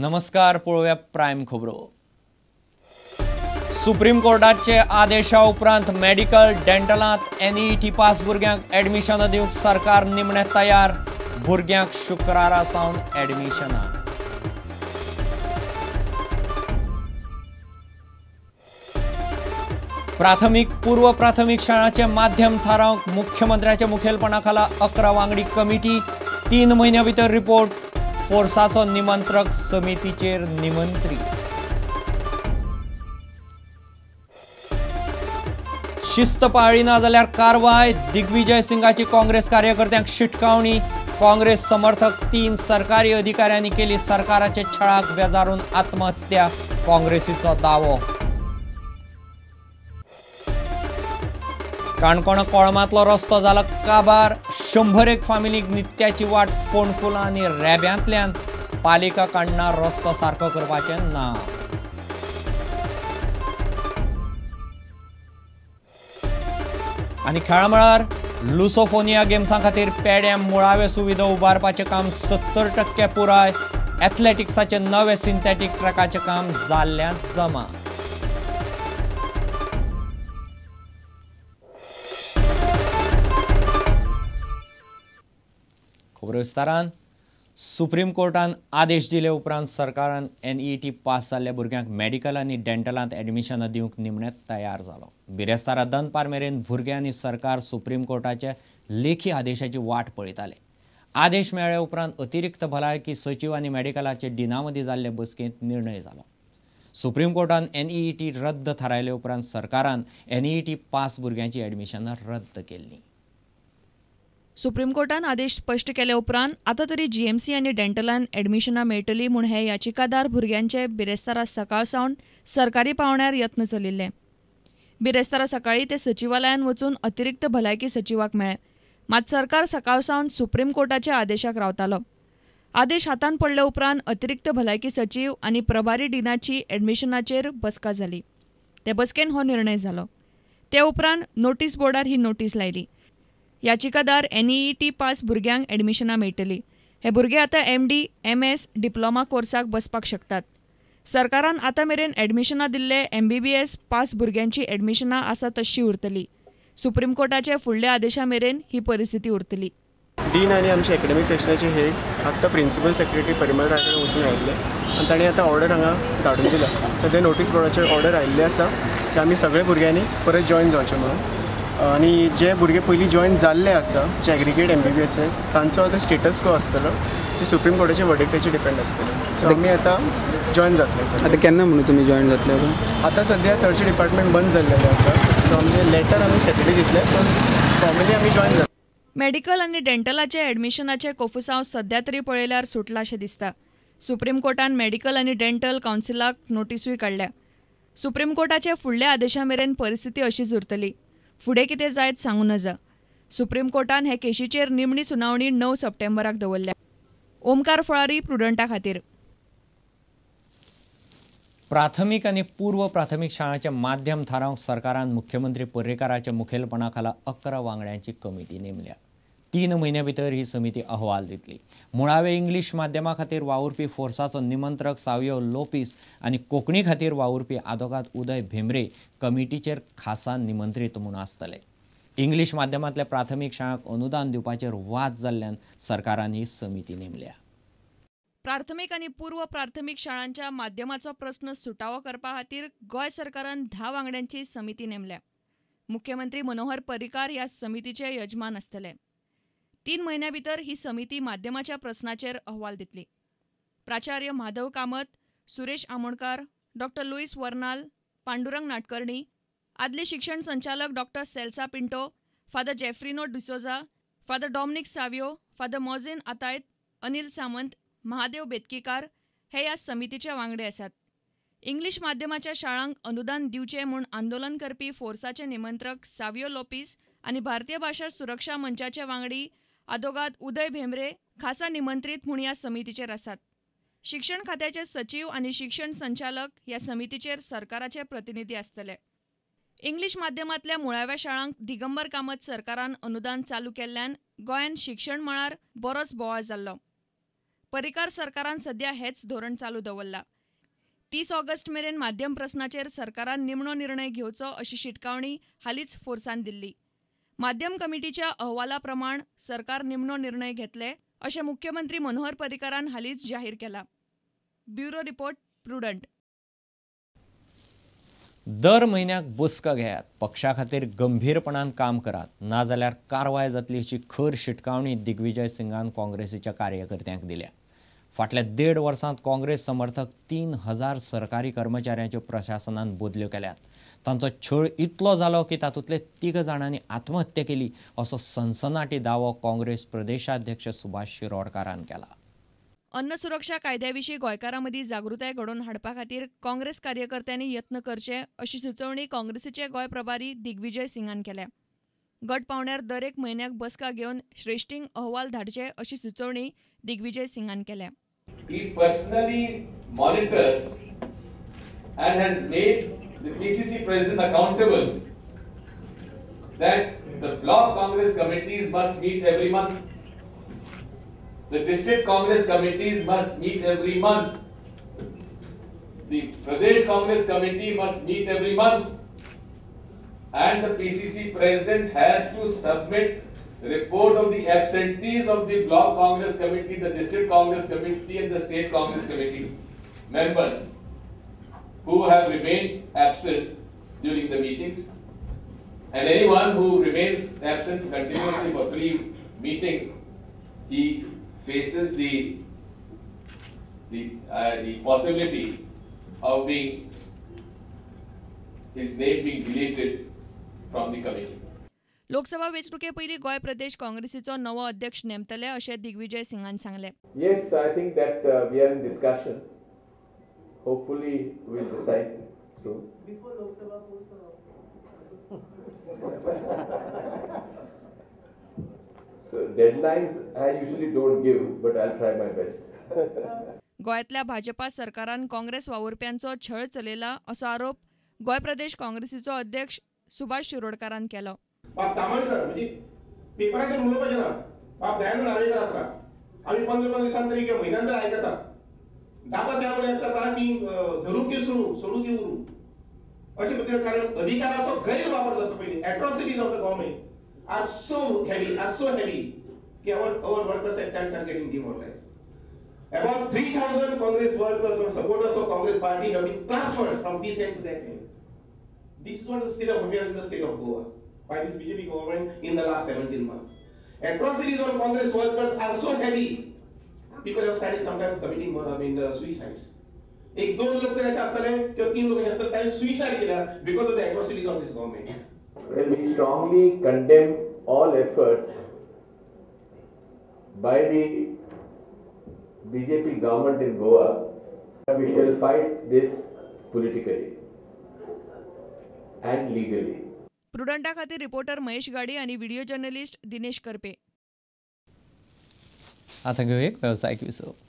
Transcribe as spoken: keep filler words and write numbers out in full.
नमस्कार, पळोवया प्रायम खबरो। सुप्रीम कोर्टाचे आदेशा उपरांत मेडिकल डेंटलांत एनईटी पास भुरग्यांक एडमिशन दिवंक सरकार निमणे तयार। भुरग्यांक शुक्रारा सावन एडमिशनां। प्राथमिक पूर्व प्राथमिक शाळांचे माध्यम थारावंक मुख्यमंत्र्याच्या मुखेलपणाखाला अकरा वांगडी कमिटी। तीन म्हयन्यां भितर रिपोर्ट। फोर्साचो निमंत्रक समितीचेर निमंत्रीत। शिस्त पाळली ना जाल्यार कारवाय। दिग्विजय सिंगाची काँग्रेस कार्यकर्त्यांक शिटकावणी। काँग्रेस समर्थक तीन सरकारी अधिकाऱ्यांनी केली सरकाराचे छळाक बेजारून आत्महत्या। काँग्रेसीचो दावो। काणकोण कोळमातलो रस्तो जाला काबार। शंभर एक फामिलीक नित्याची वाट फोंडकुलां आनी रेब्यांतल्यान। पालिका काडना रस्तो सारको करपाचें ना। आनी खेळामळार लुसोफोनिया गेम्सां खातीर पेड्यां मुळावे सुविधा उबारपाचें काम सत्तर टक्के पुराय। एथलेटिक्साचे नवे सिंथेटीक ट्रॅकाचें काम जाल्ल्यान जमा। खबरो विस्तारान। सुप्रीम कोर्टान आदेश दिले उपरांत सरकारान एनईटी पास जाल्ल्या भुरग्यांक मेडिकल आनी डेंटलांत एडमिशन दिवंक निमणे तयार जालो। बिरेस्तारा दनपार मेरेन भुरगे आनी सरकार सुप्रीम कोर्टाच्या लेखी आदेशाची वाट पळयताले। आदेश मेळ्ळ्या उपरांत अतिरिक्त भलायकी सचिव आनी मेडिकलाचे डिना मदीं जाल्ले बसकेंत निर्णय जालो। सुप्रीम कोर्टान एनईटी रद्द थारायले उपरांत सरकारान एनईटी पास भुरग्यांची एडमिशनां रद्द केल्लीं। सुप्रीम कोर्टान आदेश स्पश्ट केले उपरांत आतां तरी जीएमसी आनी डेंटलान एडमिशनां मेळटलीं म्हूण हे याचिकादार भुरग्यांचे बिरेस्तारा सकाळ सावन सरकारी पावंड्यार यत्न चलिल्ले। बिरेस्तारा सकाळीं ते सचिवालयान वचून अतिरिक्त भलायकी सचिवाक मेळ्ळे, मात सरकार सकाळ सावन सुप्रीम कोर्टाच्या आदेशाक रावतालो। आदेश हातान पडले उपरांत अतिरिक्त भलायकी सचिव आनी प्रभारी डिनाची एडमिशनाचेर बसका जाली। ते बसकेन हो निर्णय जालो। ते उपरांत नोटीस बोर्डार ही नोटीस लायली। याचिकादार एनईटी पास भुरग्यांक एडमिशनां मेळटलीं। हे भुरगे आतां एमडी एम एस डिप्लोमा कोर्साक बसपाक शकतात। सरकारान आतां मेरेन एडमिशनां दिल्ले एमबीबीएस पास भुरग्यांची एडमिशनां आसा तशी उरतलीं। सुप्रीम कोर्टाचे फुडल्या आदेशा मेरेन ही परिस्थिती उरतली। डीन आनी आमचे एकेडमिक सेक्शनाचे हेड आतां प्रिंसिपल सेक्रेटरी परिमल राय कडेन वचून आयिल्ले आनी तांणी आतां ऑर्डर हांगा धाडून दिला। सद्या नोटीस बोर्डाचेर ऑर्डर आयिल्ली आसा की आमी सगळे भुरग्यांनी परत जॉइन जावचें म्हणून। आनी जे भुरगे पयलीं जॉइन जाल्ले आसा जे एग्रिगेट एमबीबीएस तांचो आतां स्टेटस को आसतलो जे सुप्रीम कोर्टाचे वर्डिक्टाचेर डिपेंड आसतले। सो आमी आतां जॉइन जातले। सर आतां केन्ना म्हणून तुमी जॉइन जातले? आतां सद्या चडशे डिपार्टमेंट बंद जाल्लेले आसा, सो आमचे लेटर आमी सॅटर्डे दितले, पण फॉर्मली आमी जॉइन जातले। मेडिकल आनी डेंटलाचे एडमिशनाचे कोफुसांव सध्या तरी पळयल्यार सुटला अशें दिसता। सुप्रीम कोर्टान मेडिकल आनी डेंटल कावन्सिलाक नोटीसूय काडल्या। सुप्रीम कोर्टाचे फुडल्या आदेशा मेरेन परिस्थिती अशीच उरतली। फुडें कितें जायत सांगूं नजा। सुप्रीम कोर्टान हे केशीचेर निमणी सुनावणी णव सप्टेंबराक दवरल्या। ओमकार फळारी, प्रुडंटा खातीर। प्राथमीक आनी पूर्व प्राथमीक शाळांचे माध्यम थारावंक सरकारान मुख्यमंत्री पर्रीकाराच्या मुखेलपणाखाला अकरा वांगड्यांची कमिटी नेमल्या। तीन म्हयन्यां भितर ही समिती अहवाल दितली। मुळावे इंग्लीश माध्यमा खातीर वावुरपी फोर्साचो निमंत्रक सावियो लोपिस आनी कोंकणी खातीर वावुरपी आदोगाद उदय भेंब्रे कमिटीचेर खासा निमंत्रीत म्हूण आसतले। इंग्लीश माध्यमांतल्या प्राथमीक शाळांक अनुदान दिवपाचेर वाद जाल्ल्यान सरकारान ही समिती नेमल्या। प्राथमीक आनी पूर्व प्राथमीक शाळांच्या माध्यमाचो प्रस्न सुटावो करपा खातीर गोंय सरकारान धा वांगड्यांची समिती नेमल्या। मुख्यमंत्री मनोहर पर्रीकार ह्या समितीचे यजमान आसतले। तीन म्हयन्यां भितर ही समिती माध्यमाच्या प्रस्नाचेर अहवाल दितली। प्राचार्य माधव कामत, सुरेश आमोणकार, डॉक्टर लुईस वर्नाल, पांडुरंग नाटकर्णी, आदले शिक्षण संचालक doctor Celsa Pinto, father Jeffrino D'Souza, father Dominic Savio, father Mousinho Ataide, Anil Samant, Mahadev Betkikar हे ह्या समितीचे वांगडे आसात। इंग्लीश माध्यमाच्या शाळांक अनुदान दिवचे म्हूण आंदोलन करपी फोर्साचे निमंत्रक सावियो लोपिस आनी भारतीय भाशा सुरक्षा मंचाचे वांगडी आदोगाद उदय भेंब्रे खासा निमंत्रीत म्हूण ह्या समितीचेर आसात। शिक्षण खात्याचे सचिव आनी शिक्षण संचालक ह्या समितीचेर सरकाराचे प्रतिनिधी आसतले। इंग्लीश माध्यमांतल्या मुळाव्या शाळांक दिगंबर कामत सरकारान अनुदान चालू केल्ल्यान गोंयान शिक्षण मळार बरोच बोवाळ जाल्लो। परिकार सरकारान सध्या हेच धोरण चालू दवरला. तीस ऑगस्ट मेरेन माध्यम प्रस्नाचेर सरकारान निमणो निर्णय घेवचो अशी शिटकावणी हालींच फोर्सान दिल्ली. माध्यम कमिटीच्या अहवाला प्रमाण सरकार निमणो निर्णय घेतले अशें मुख्यमंत्री मनोहर पर्रीकारान हालींच जाहीर केला. Bureau report Prudent. दर म्हयन्याक बसका घेयात, पक्षा खातीर गंभीरपणान काम करात, नाजाल्यार कारवाय जातली अशी खर शिटकावणी दिग्विजय सिंगान काँग्रेसीच्या कार्यकर्त्यांक दिल्या. फाटल्या देड वर्सांत काँग्रेस समर्थक तीन हजार सरकारी कर्मचाऱ्यांच्यो प्रशासनान बदल्यो केल्यात. तांचो छळ इतलो जालो की तातूंतले तिग जाणांनी आत्महत्या केली असो सनसनाटी दावो काँग्रेस प्रदेशाध्यक्ष सुभाष शिरोडकारान केला. अन्न सुरक्षा कायद्याविशीं गोंयकारां मदीं जागृताय घडोवन हाडपा खातीर काँग्रेस कार्यकर्त्यांनी यत्न करचे अशी सुचोवणी काँग्रेसीचे गोंय प्रभारी दिग्विजय सिंगान केल्या. गट पावण्यार दरेक म्हयन्याक बसका घेवन श्रेष्ठींक अहवाल धाडचे अशी सुचोवणी दिग्विजय सिंगान केल्या. He personally monitors and has made the P C C president accountable that the block Congress committees must meet every month. The district Congress committees must meet every month. The Pradesh Congress committee must meet every month. And the P C C president has to submit report of the absentees of the block Congress committee, the district Congress committee and the state Congress committee members who have remained absent during the meetings. And anyone who remains absent continuously for three meetings, he faces the the uh, the possibility of being his name being deleted from the committee. Lok Sabha वेंचणुके पयलीं गोंय प्रदेश काँग्रेसीचो नवो अध्यक्ष नेमतले अशें दिग्विजय सिंगान सांगलें. Yes, I think that uh, we are in discussion. Hopefully, we'll decide soon. Before Lok Sabha polls So deadlines I usually don't give, but I'll try my best. गोंयांतल्या भाजपा सरकारान काँग्रेस वावुरप्यांचो छळ चलयला असो आरोप गोंय प्रदेश काँग्रेसीचो अध्यक्ष सुभाष शिरोडकारान केलो. बाप तामणकर म्हणजे पेपराचेर उलोवपाचें ना. बाप दयानंद नार्वेकर आसा. आमी पंदरा पंदरा दिसांनी तरी किंवा म्हयन्यान तरी आयकतात. जाता त्या वेळेस जाता की धरून की सोडू सोडू की उरू अशें पद्दतीन कारण अधिकाराचो गैरवापर जाता पयलीं atrocities of the government are so heavy are so heavy की our our workers at times are getting demoralized. About three thousand Congress workers or supporters of Congress party have been transferred from this end to that end. This is what the state of affairs in the state of Goa by this B J P government in the last seventeen months. Atrocities on Congress workers are so heavy. People have started sometimes committing I mean uh, suicides. एक दोन लोक तरी असे असताले किंवा तीन लोक असे असताले त्यांनी सुसाईड केला because of the atrocities of this government. Well, we strongly condemn all efforts by the B J P government in Goa. We shall fight this politically and legally. प्रुडंटा खातीर रिपोर्टर महेश गाडी आणि व्हिडिओ जर्नलिस्ट दिनेश करपे. आता घेऊ एक व्यावसायिक विसव.